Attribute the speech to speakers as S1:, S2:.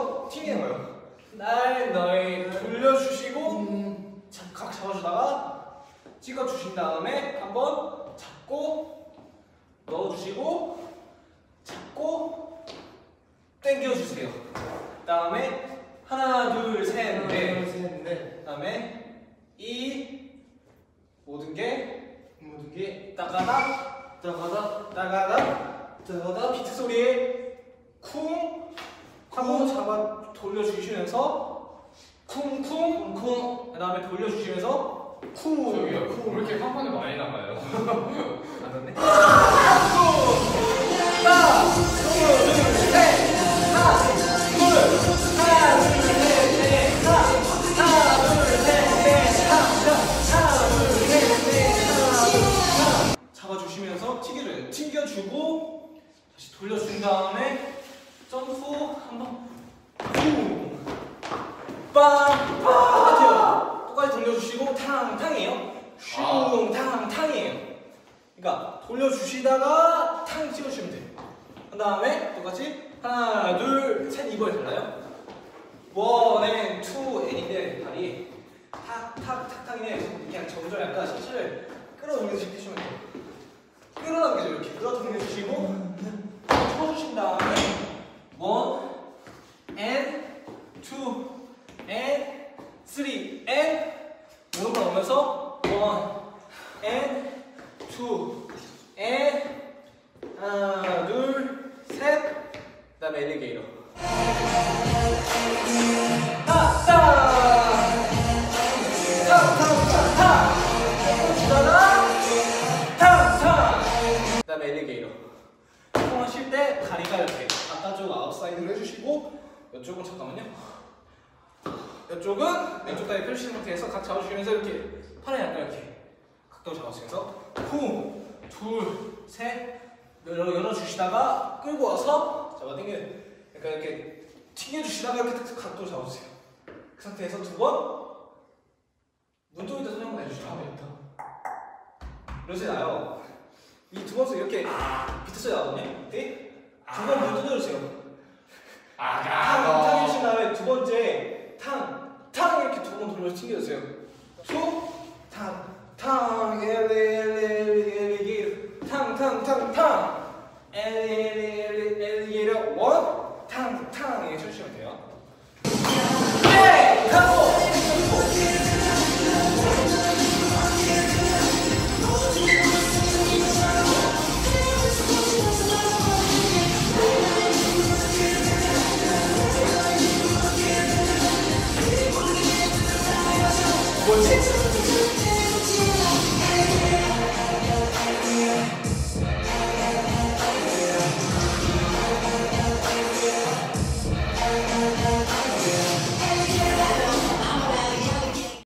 S1: 돌려주면서 튕기는 거예요. 너희 돌려주시고 각 잡아주다가 찍어주신 다음에 한번 잡고 넣어주시고 잡고 당겨주세요. 그 다음에 하나 둘 셋 넷. 그 다음에 이 모든 게 따가다 비트 소리에 쿵 하고 잡아 돌려주시면서 쿵쿵 그 다음에 돌려주시면서 쿵.
S2: 저기요, 왜 이렇게 한 번에 많이 나가요?
S1: 안 됐네. 하나 둘 셋 잡아주시면서 튕겨주고 다시 돌려준 다음에 점프 한번 똑같아요. 똑같이 돌려주시고 탕탕이에요. 탕탕이에요. 그러니까 돌려주시다가 탕 찍어주시면 돼요. 그 다음에 똑같이 하나 둘 셋 이거에 달라요. 원 앤 투 앤인데 다리 탁탁탁탁이네. 그냥 점점 약간 신체를 끌어당겨서 해주시면 돼요. 끌어당겨서 이렇게 끌어당겨주시고 쳐주신 다음에 원 앤 투 앤 쓰리 앤 무릎 나오면서 원 앤 투 앤 하나 둘 셋 그 다음에 엘리게이터 그 다음에 엘리게이터 하실 때 다리가 이렇게 바깥쪽 아웃사이드로 해주시고 이쪽은 잠깐만요. 이쪽은 왼쪽 다리 펼치는 상태에서 각 잡아주시면서 이렇게 팔을 약간 이렇게 각도로 잡아주면서 쿵, 둘, 셋 열어주시다가 끌고 와서 잡아당겨 약간 이렇게 튕겨주시다가 이렇게 각도로 잡아주세요. 그 상태에서 두 번 눈동이도 손 한번 해주시면 돼요. 이러지 나요. 이 두 번씩 이렇게 비트 소리 나거든요. 이때 두 번 눈 뜯어주세요. 탕 해주신 다음에 두 번째 탕 이렇게 두 번 돌려서 튕겨주세요. 탕 엘리게이터 탕 엘리게이터 원 탕 이렇게 쳐주시면 돼요.